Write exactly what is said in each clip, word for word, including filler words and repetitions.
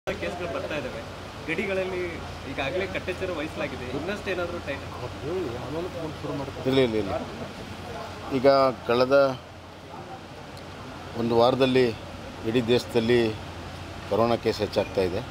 ಕೇಸ್ಗಳು ಬರ್ತಾ ಇದ್ದಾವೆ. ಗಡಿಗಳಲ್ಲಿ ಈಗಾಗಲೇ ಕಟ್ಟೆಚ್ಚರ ವಹಿಸಲಾಗಿದೆ. ಇನ್ನಷ್ಟು ಏನಾದರೂ ಟೈಮ್ ಇಲ್ಲ ಇಲ್ಲ ಇಲ್ಲ ಈಗ ಕಳೆದ ಒಂದು ವಾರದಲ್ಲಿ ಇಡೀ ದೇಶದಲ್ಲಿ ಕೊರೋನಾ ಕೇಸ್ ಹೆಚ್ಚಾಗ್ತಾ ಇದೆ.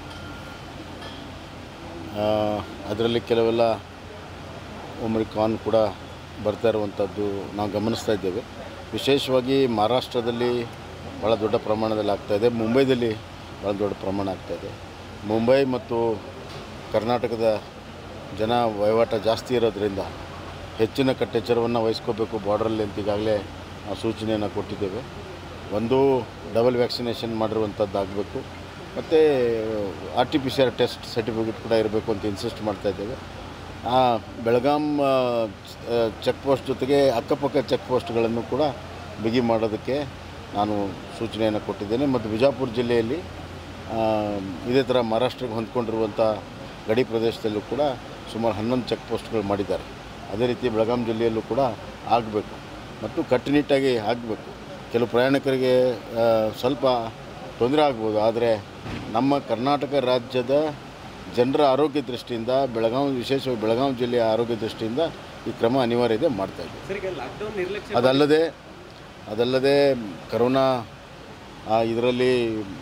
ಅದರಲ್ಲಿ ಕೆಲವೆಲ್ಲ ಒಮಿಕ್ರಾನ್ ಕೂಡ ಬರ್ತಾ ಇರುವಂಥದ್ದು ನಾವು ಗಮನಿಸ್ತಾ ಇದ್ದೇವೆ. ವಿಶೇಷವಾಗಿ ಮಹಾರಾಷ್ಟ್ರದಲ್ಲಿ ಭಾಳ ದೊಡ್ಡ ಪ್ರಮಾಣದಲ್ಲಿ ಆಗ್ತಾಯಿದೆ, ಮುಂಬೈದಲ್ಲಿ ಭಾಳ ದೊಡ್ಡ ಪ್ರಮಾಣ ಆಗ್ತಾಯಿದೆ. ಮುಂಬೈ ಮತ್ತು ಕರ್ನಾಟಕದ ಜನ ವಹಿವಾಟ ಜಾಸ್ತಿ ಇರೋದರಿಂದ ಹೆಚ್ಚಿನ ಕಟ್ಟೆಚ್ಚರವನ್ನು ವಹಿಸ್ಕೋಬೇಕು ಬಾರ್ಡ್ರಲ್ಲಿ ಅಂತ ಈಗಾಗಲೇ ನಾವು ಸೂಚನೆಯನ್ನು ಕೊಟ್ಟಿದ್ದೇವೆ. ಒಂದು ಡಬಲ್ ವ್ಯಾಕ್ಸಿನೇಷನ್ ಮಾಡಿರುವಂಥದ್ದು ಆಗಬೇಕು, ಮತ್ತು R T P C R test certificate ಕೂಡ ಇರಬೇಕು ಅಂತ ಇನ್ಸಿಸ್ಟ್ ಮಾಡ್ತಾಯಿದ್ದೇವೆ. ಬೆಳಗಾಂ ಚೆಕ್ ಪೋಸ್ಟ್ ಜೊತೆಗೆ ಅಕ್ಕಪಕ್ಕ ಚೆಕ್ ಪೋಸ್ಟ್ಗಳನ್ನು ಕೂಡ ಬಿಗಿ ಮಾಡೋದಕ್ಕೆ ನಾನು ಸೂಚನೆಯನ್ನು ಕೊಟ್ಟಿದ್ದೇನೆ. ಮತ್ತು ಬಿಜಾಪುರ ಜಿಲ್ಲೆಯಲ್ಲಿ ಇದೇ ಥರ ಮಹಾರಾಷ್ಟ್ರಕ್ಕೆ ಹೊಂದ್ಕೊಂಡಿರುವಂಥ ಗಡಿ ಪ್ರದೇಶದಲ್ಲೂ ಕೂಡ ಸುಮಾರು ಹನ್ನೊಂದು ಚೆಕ್ ಪೋಸ್ಟ್ಗಳು ಮಾಡಿದ್ದಾರೆ. ಅದೇ ರೀತಿ ಬೆಳಗಾಂ ಜಿಲ್ಲೆಯಲ್ಲೂ ಕೂಡ ಆಗಬೇಕು ಮತ್ತು ಕಟ್ಟುನಿಟ್ಟಾಗಿ ಆಗಬೇಕು. ಕೆಲವು ಪ್ರಯಾಣಿಕರಿಗೆ ಸ್ವಲ್ಪ ತೊಂದರೆ ಆಗ್ಬೋದು, ಆದರೆ ನಮ್ಮ ಕರ್ನಾಟಕ ರಾಜ್ಯದ ಜನರ ಆರೋಗ್ಯ ದೃಷ್ಟಿಯಿಂದ ಬೆಳಗಾವಿ ವಿಶೇಷವಾಗಿ ಬೆಳಗಾವಿ ಜಿಲ್ಲೆಯ ಆರೋಗ್ಯ ದೃಷ್ಟಿಯಿಂದ ಈ ಕ್ರಮ ಅನಿವಾರ್ಯ ಇದೆ, ಮಾಡ್ತಾಯಿದ್ದೀವಿ. ಅದಲ್ಲದೆ ಅದಲ್ಲದೆ ಕರೋನಾ ಇದರಲ್ಲಿ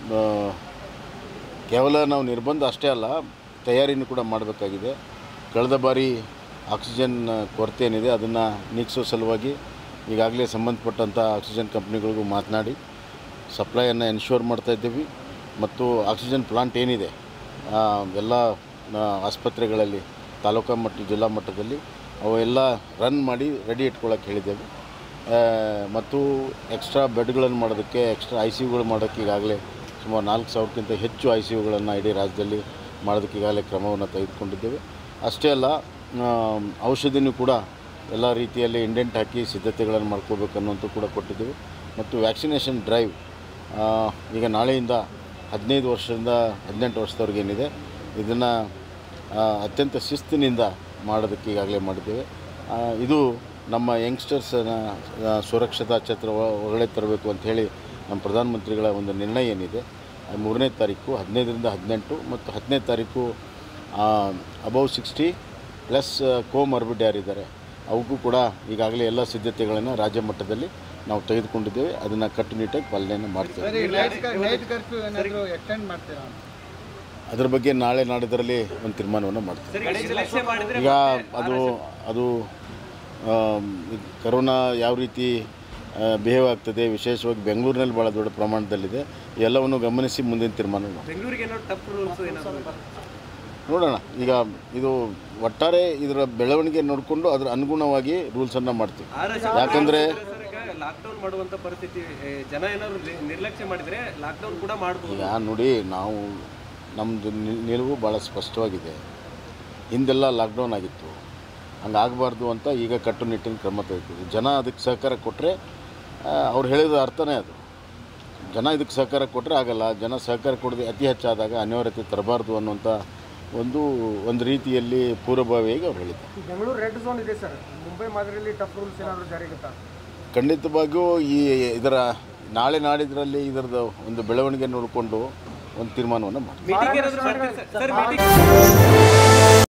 ಕೇವಲ ನಾವು ನಿರ್ಬಂಧ ಅಷ್ಟೇ ಅಲ್ಲ, ತಯಾರಿನೂ ಕೂಡ ಮಾಡಬೇಕಾಗಿದೆ. ಕಳೆದ ಬಾರಿ ಆಕ್ಸಿಜನ್ ಕೊರತೆ ಏನಿದೆ ಅದನ್ನು ನೀಗಿಸೋ ಸಲುವಾಗಿ ಈಗಾಗಲೇ ಸಂಬಂಧಪಟ್ಟಂಥ ಆಕ್ಸಿಜನ್ ಕಂಪ್ನಿಗಳಿಗೂ ಮಾತನಾಡಿ ಸಪ್ಲೈಯನ್ನು ಎನ್ಶೂರ್ ಮಾಡ್ತಾಯಿದ್ದೀವಿ. ಮತ್ತು ಆಕ್ಸಿಜನ್ ಪ್ಲಾಂಟ್ ಏನಿದೆ ಎಲ್ಲ ಆಸ್ಪತ್ರೆಗಳಲ್ಲಿ ತಾಲೂಕಾ ಮಟ್ಟ ಜಿಲ್ಲಾ ಮಟ್ಟದಲ್ಲಿ ಅವೆಲ್ಲ ರನ್ ಮಾಡಿ ರೆಡಿ ಇಟ್ಕೊಳ್ಳೋಕೆ ಹೇಳಿದ್ದೇವೆ. ಮತ್ತು ಎಕ್ಸ್ಟ್ರಾ ಬೆಡ್ಗಳನ್ನು ಮಾಡೋದಕ್ಕೆ ಎಕ್ಸ್ಟ್ರಾ ಐ ಸಿ ಯುಗಳು ಮಾಡೋಕ್ಕೆ ಈಗಾಗಲೇ ಸುಮಾರು ನಾಲ್ಕು ಸಾವಿರಕ್ಕಿಂತ ಹೆಚ್ಚು ಐ ಸಿ ಯುಗಳನ್ನು ಇಡೀ ರಾಜ್ಯದಲ್ಲಿ ಮಾಡೋದಕ್ಕೆ ಈಗಾಗಲೇ ಕ್ರಮವನ್ನು ತೆಗೆದುಕೊಂಡಿದ್ದೇವೆ. ಅಷ್ಟೇ ಅಲ್ಲ, ಔಷಧಿನೂ ಕೂಡ ಎಲ್ಲ ರೀತಿಯಲ್ಲಿ ಇಂಡೆಂಟ್ ಹಾಕಿ ಸಿದ್ಧತೆಗಳನ್ನು ಮಾಡ್ಕೋಬೇಕು ಅನ್ನೋಂಥದ್ದು ಕೂಡ ಕೊಟ್ಟಿದ್ದೇವೆ. ಮತ್ತು ವ್ಯಾಕ್ಸಿನೇಷನ್ ಡ್ರೈವ್ ಈಗ ನಾಳೆಯಿಂದ ಹದಿನೈದು ವರ್ಷದಿಂದ ಹದಿನೆಂಟು ವರ್ಷದವ್ರಿಗೇನಿದೆ ಇದನ್ನು ಅತ್ಯಂತ ಶಿಸ್ತಿನಿಂದ ಮಾಡೋದಕ್ಕೆ ಈಗಾಗಲೇ ಮಾಡಿದ್ದೇವೆ. ಇದು ನಮ್ಮ ಯಂಗ್ಸ್ಟರ್ಸನ್ನು ಸುರಕ್ಷತಾ ಕ್ಷೇತ್ರ ಒಳಗಡೆ ತರಬೇಕು ಅಂಥೇಳಿ ನಮ್ಮ ಪ್ರಧಾನಮಂತ್ರಿಗಳ ಒಂದು ನಿರ್ಣಯ ಏನಿದೆ ಮೂರನೇ ತಾರೀಕು ಹದಿನೈದರಿಂದ ಹದಿನೆಂಟು ಮತ್ತು ಹತ್ತನೇ ತಾರೀಕು ಅಬೌವ್ ಸಿಕ್ಸ್ಟಿ ಪ್ಲಸ್ ಕೋಮಾರ್ಬಿಡ್ ಯಾರಿದ್ದಾರೆ ಅವಕ್ಕೂ ಕೂಡ ಈಗಾಗಲೇ ಎಲ್ಲ ಸಿದ್ಧತೆಗಳನ್ನು ರಾಜ್ಯ ಮಟ್ಟದಲ್ಲಿ ನಾವು ತೆಗೆದುಕೊಂಡಿದ್ದೇವೆ. ಅದನ್ನು ಕಟ್ಟುನಿಟ್ಟಾಗಿ ಪಾಲನೆಯನ್ನು ಮಾಡ್ತೇವೆ. ಅದ್ರ ಬಗ್ಗೆ ನಾಳೆ ನಾಡಿದ್ದರಲ್ಲಿ ಒಂದು ತೀರ್ಮಾನವನ್ನು ಮಾಡ್ತೇವೆ. ಈಗ ಅದು ಅದು ಕರೋನಾ ಯಾವ ರೀತಿ ಬಿಹೇವ್ ಆಗ್ತದೆ, ವಿಶೇಷವಾಗಿ ಬೆಂಗಳೂರಿನಲ್ಲಿ ಭಾಳ ದೊಡ್ಡ ಪ್ರಮಾಣದಲ್ಲಿದೆ, ಎಲ್ಲವನ್ನು ಗಮನಿಸಿ ಮುಂದಿನ ತೀರ್ಮಾನ ನೋಡೋಣ. ಈಗ ಇದು ಒಟ್ಟಾರೆ ಇದರ ಬೆಳವಣಿಗೆ ನೋಡಿಕೊಂಡು ಅದರ ಅನುಗುಣವಾಗಿ ರೂಲ್ಸನ್ನು ಮಾಡ್ತೀವಿ. ಯಾಕಂದರೆ ಲಾಕ್ಡೌನ್ ಮಾಡುವಂಥ ಪರಿಸ್ಥಿತಿ ಜನ ಏನಾದರೂ ನಿರ್ಲಕ್ಷ್ಯ ಮಾಡಿದರೆ ಲಾಕ್ಡೌನ್ ಕೂಡ ಮಾಡ್ಬೋದು. ಈಗ ನೋಡಿ, ನಾವು ನಮ್ಮದು ನಿಲುವು ಭಾಳ ಸ್ಪಷ್ಟವಾಗಿದೆ. ಹಿಂದೆಲ್ಲ ಲಾಕ್ಡೌನ್ ಆಗಿತ್ತು, ಹಂಗಾಗಬಾರ್ದು ಅಂತ ಈಗ ಕಟ್ಟುನಿಟ್ಟಿನ ಕ್ರಮ ತೆಗೆದುಕೊಳ್ಳಿ. ಜನ ಅದಕ್ಕೆ ಸಹಕಾರ ಕೊಟ್ಟರೆ, ಅವ್ರು ಹೇಳಿದ ಅರ್ಥನೇ ಅದು, ಜನ ಇದಕ್ಕೆ ಸಹಕಾರ ಕೊಟ್ಟರೆ ಆಗಲ್ಲ. ಜನ ಸಹಕಾರ ಕೊಡದೆ ಅತಿ ಹೆಚ್ಚಾದಾಗ ಅನಿವಾರ್ಯತೆ ತರಬಾರ್ದು ಅನ್ನುವಂಥ ಒಂದು ಒಂದು ರೀತಿಯಲ್ಲಿ ಪೂರ್ವಭಾವಿಯಾಗಿ ಅವ್ರು ಹೇಳಿದ್ದಾರೆ. ಬೆಂಗಳೂರು ರೆಡ್ ಝೋನ್ ಇದೆ ಸರ್, ಮುಂಬೈ ಮಾದರಿಯಲ್ಲಿ ಟಫ್ ರೂಲ್ಸ್ ಏನಾದರೂ ಜಾರಿಗುತ್ತಾ? ಖಂಡಿತವಾಗಿಯೂ ಈ ಇದರ ನಾಳೆ ನಾಡಿದ್ರಲ್ಲಿ ಇದರದ್ದು ಒಂದು ಬೆಳವಣಿಗೆ ನೋಡಿಕೊಂಡು ಒಂದು ತೀರ್ಮಾನವನ್ನು ಮಾಡ್ತೀವಿ.